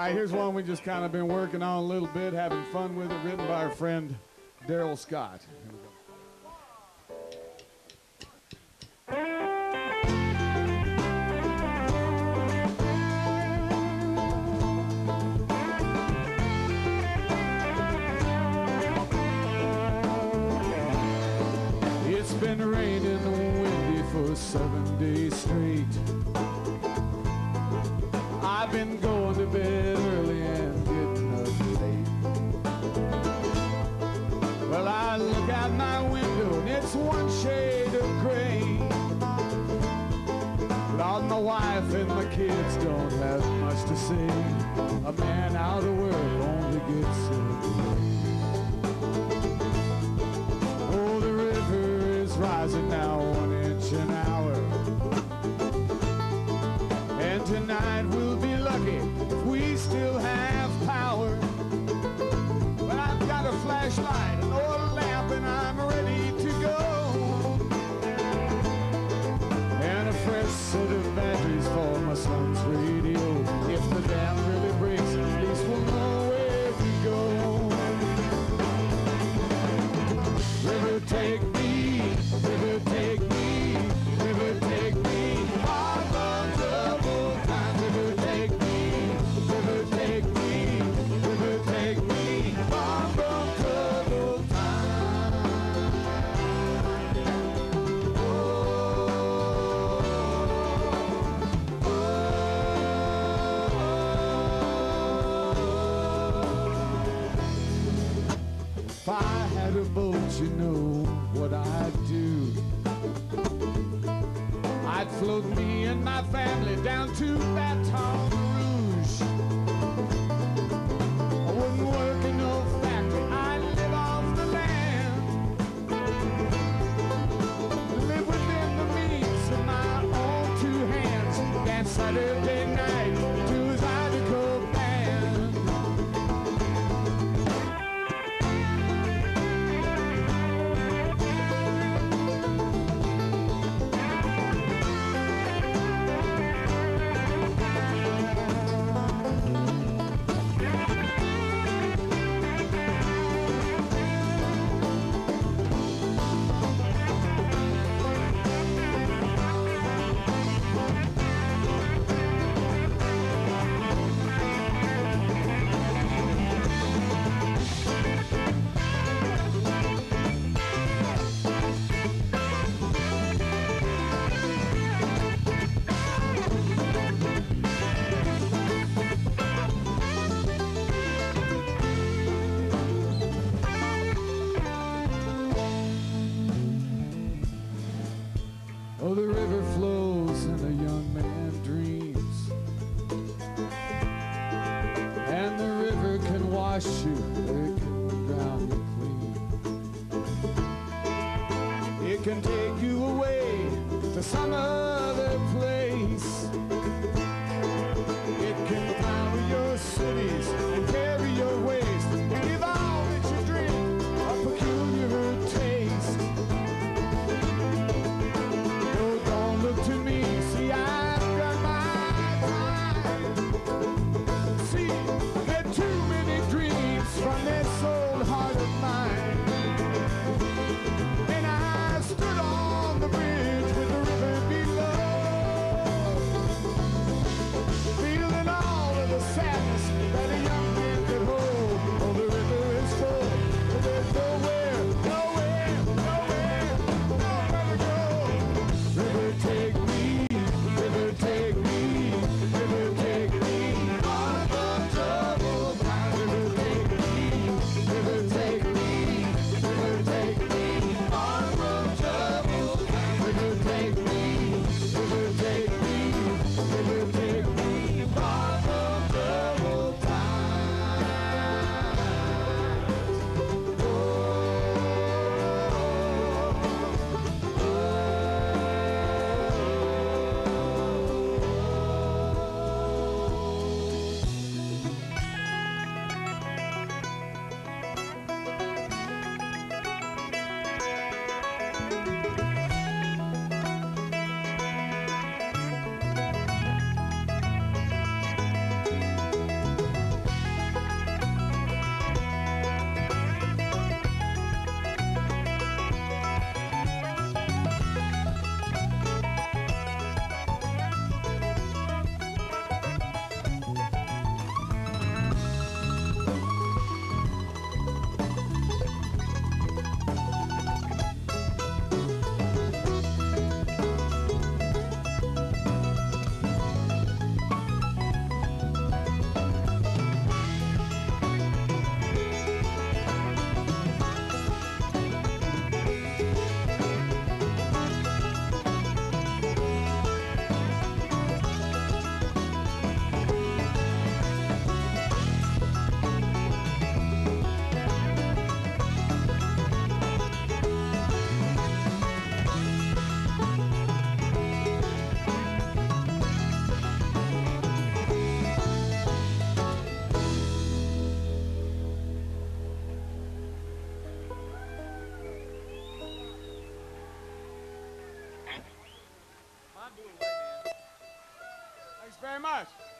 right, here's one we just kind of been working on a little bit, having fun with it, written by our friend Darrell Scott. It's been raining and windy for 7 days straight. I've been going to bed early and getting up late. Well, I look out my window and it's one shade of gray. Lord, my wife and my kids don't have much to say. A man out of work only gets a day. Oh, the river is rising now 1 inch an hour. And tonight we'll be lucky if we still have power. But I've got a flashlight, an oil lamp, and I'm ready to go. And a fresh set of batteries for my son's radio. If the dam really breaks, at least we'll know where to go. River, take me, river, take me, river, take me. Far from trouble times, river, take me, river, take me, river, take me. Far from trouble times. Oh, oh, oh. If I had a boat, you know what I'd do. I'd float me and my family down to Baton Rouge. I wouldn't work in no factory, I'd live off the land. Live within the means of my own two hands. Dance Saturday night to his Zydeco band. Oh, the river flows and a young man dreams. And the river can wash you, it can drown you clean. It can take you away to some other place. It can power your cities and carry your waste. Give all that you drink a peculiar taste. Look to me, see I've got my time. See, I've had too many dreams from Thanks very much.